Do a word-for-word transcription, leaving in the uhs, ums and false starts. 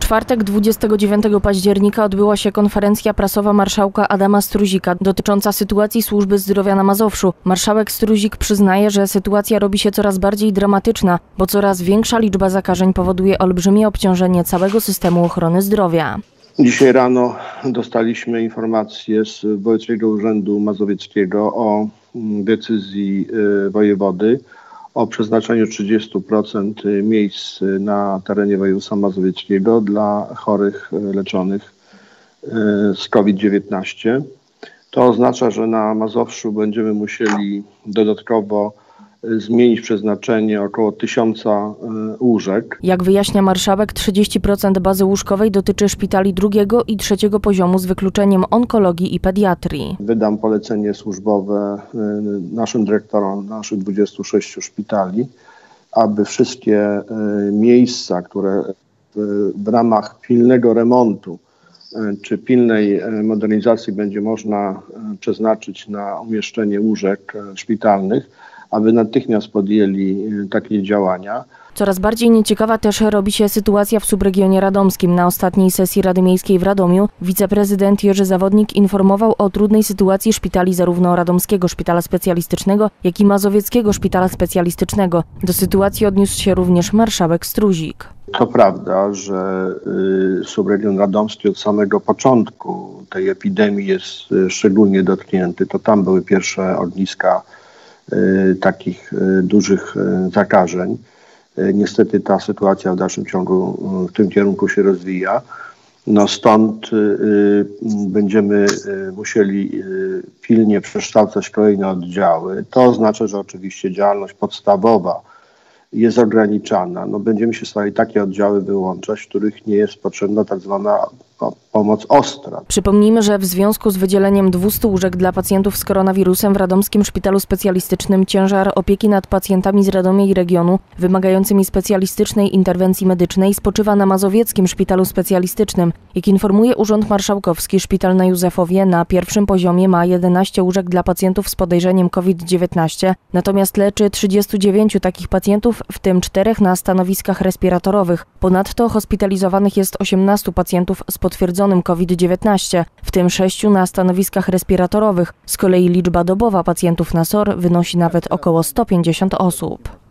czwartek, dwudziestego dziewiątego października odbyła się konferencja prasowa marszałka Adama Struzika dotycząca sytuacji służby zdrowia na Mazowszu. Marszałek Struzik przyznaje, że sytuacja robi się coraz bardziej dramatyczna, bo coraz większa liczba zakażeń powoduje olbrzymie obciążenie całego systemu ochrony zdrowia. Dzisiaj rano dostaliśmy informację z Wojewódzkiego Urzędu Mazowieckiego o decyzji wojewody o przeznaczeniu trzydziestu procent miejsc na terenie województwa mazowieckiego dla chorych leczonych z COVID dziewiętnaście. To oznacza, że na Mazowszu będziemy musieli dodatkowo zmienić przeznaczenie około tysiąca łóżek. Jak wyjaśnia marszałek, trzydzieści procent bazy łóżkowej dotyczy szpitali drugiego i trzeciego poziomu z wykluczeniem onkologii i pediatrii. Wydam polecenie służbowe naszym dyrektorom naszych dwudziestu sześciu szpitali, aby wszystkie miejsca, które w ramach pilnego remontu czy pilnej modernizacji będzie można przeznaczyć na umieszczenie łóżek szpitalnych, aby natychmiast podjęli takie działania. Coraz bardziej nieciekawa też robi się sytuacja w subregionie radomskim. Na ostatniej sesji Rady Miejskiej w Radomiu wiceprezydent Jerzy Zawodnik informował o trudnej sytuacji szpitali zarówno Radomskiego Szpitala Specjalistycznego, jak i Mazowieckiego Szpitala Specjalistycznego. Do sytuacji odniósł się również marszałek Struzik. To prawda, że y, subregion radomski od samego początku tej epidemii jest y, szczególnie dotknięty. To tam były pierwsze ogniska y, takich y, dużych y, zakażeń. Niestety ta sytuacja w dalszym ciągu w tym kierunku się rozwija. No stąd y, będziemy y, musieli y, pilnie przekształcać kolejne oddziały. To oznacza, że oczywiście działalność podstawowa jest ograniczana. No będziemy się starali takie oddziały wyłączać, w których nie jest potrzebna tak zwana pomoc ostra. Przypomnijmy, że w związku z wydzieleniem dwustu łóżek dla pacjentów z koronawirusem w Radomskim Szpitalu Specjalistycznym ciężar opieki nad pacjentami z Radomia i regionu wymagającymi specjalistycznej interwencji medycznej spoczywa na Mazowieckim Szpitalu Specjalistycznym. Jak informuje Urząd Marszałkowski, szpital na Józefowie na pierwszym poziomie ma jedenaście łóżek dla pacjentów z podejrzeniem COVID dziewiętnaście, natomiast leczy trzydziestu dziewięciu takich pacjentów, w tym czterech na stanowiskach respiratorowych. Ponadto hospitalizowanych jest osiemnastu pacjentów z potwierdzonym COVID dziewiętnaście, w tym sześciu na stanowiskach respiratorowych. Z kolei liczba dobowa pacjentów na S O R wynosi nawet około stu pięćdziesięciu osób.